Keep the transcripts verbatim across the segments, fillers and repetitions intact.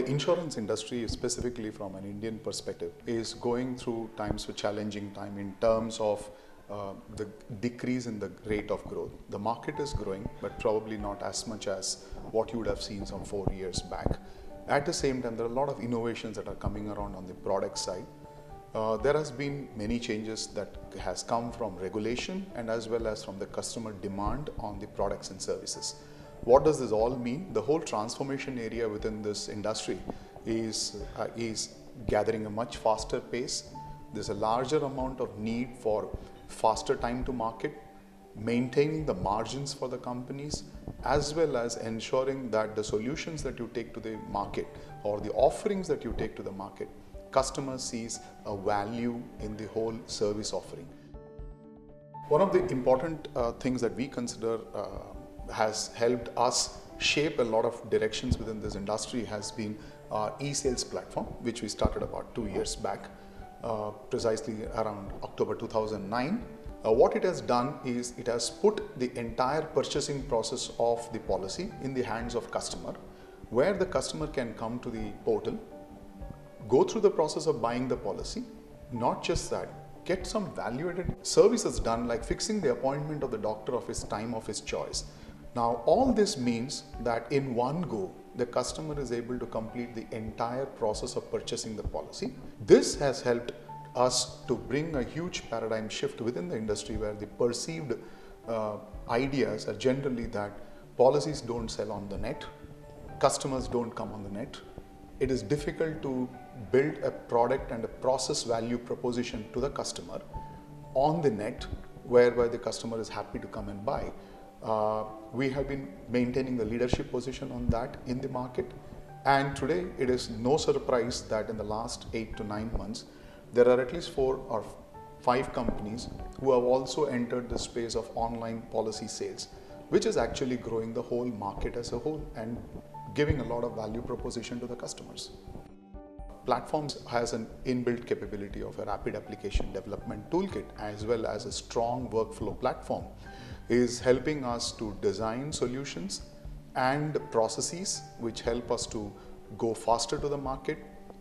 the insurance industry, specifically from an Indian perspective, is going through times of challenging time in terms of uh, the decrease in the rate of growth. The market is growing, but probably not as much as what you would have seen some four years back. At the same time, there are a lot of innovations that are coming around on the product side. Uh, there has been many changes that has come from regulation and as well as from the customer demand on the products and services. What does this all mean? The whole transformation area within this industry is, uh, is gathering a much faster pace. There's a larger amount of need for faster time to market, maintaining the margins for the companies, as well as ensuring that the solutions that you take to the market or the offerings that you take to the market, customer sees a value in the whole service offering. One of the important uh, things that we consider uh, has helped us shape a lot of directions within this industry has been our e-sales platform, which we started about two years back, uh, precisely around October two thousand nine. Uh, what it has done is it has put the entire purchasing process of the policy in the hands of customer, where the customer can come to the portal, go through the process of buying the policy, not just that, get some value-added services done like fixing the appointment of the doctor of his time of his choice. Now, all this means that in one go, the customer is able to complete the entire process of purchasing the policy. This has helped us to bring a huge paradigm shift within the industry where the perceived uh, ideas are generally that policies don't sell on the net, customers don't come on the net. It is difficult to build a product and a process value proposition to the customer on the net, whereby the customer is happy to come and buy. Uh, we have been maintaining the leadership position on that in the market, and today it is no surprise that in the last eight to nine months there are at least four or five companies who have also entered the space of online policy sales, which is actually growing the whole market as a whole and giving a lot of value proposition to the customers. Platforms has an inbuilt capability of a rapid application development toolkit as well as a strong workflow platform, is helping us to design solutions and processes which help us to go faster to the market,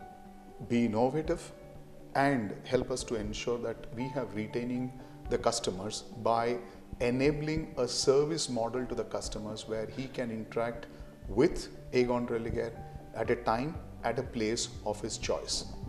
be innovative, and help us to ensure that we have retaining the customers by enabling a service model to the customers where he can interact with Aegon Religare at a time, at a place of his choice.